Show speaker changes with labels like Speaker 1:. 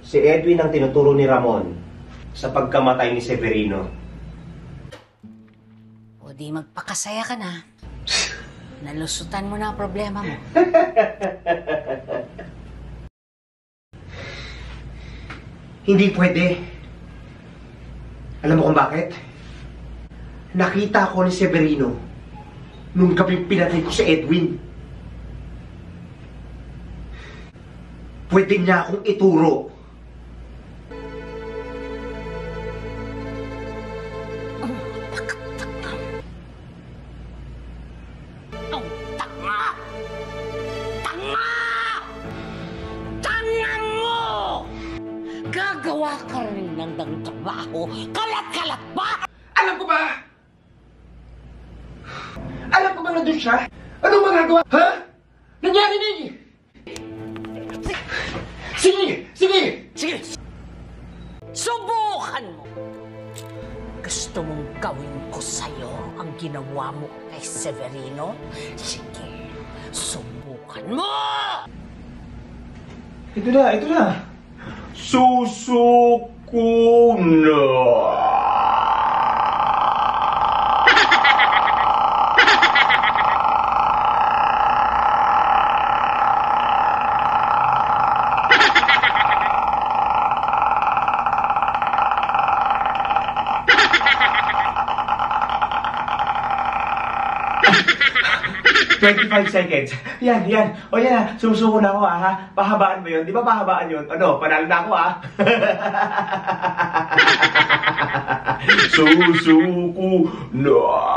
Speaker 1: Si Edwin ang tinuturo ni Ramon sa pagkamatay ni Severino.
Speaker 2: O di magpakasaya ka na. Nalusutan mo na ang problema mo.
Speaker 1: Hindi pwede. Alam mo kung bakit? Nakita ko ni Severino nung gabi pinatay ko si Edwin. Pwede niya akong ituro.
Speaker 2: Gagawa ka rin ng trabaho. Kalat-kalat ba?
Speaker 1: Alam ko ba? Alam ko ba nandun siya? Anong magagawa? Ha? Nangyari ni... Sige! Sige!
Speaker 2: Sige! Subukan mo! Gusto mong gawin ko sa'yo ang ginawa mo kay Severino? Sige, subukan mo!
Speaker 1: Ito na, ito na! Susuko na! "25 seconds. Yan, yan. O yan na, sumusuko na ako ha. Pahabaan mo yun? Di ba pahabaan yun? Ano, panalo na ako ha. Susuko na.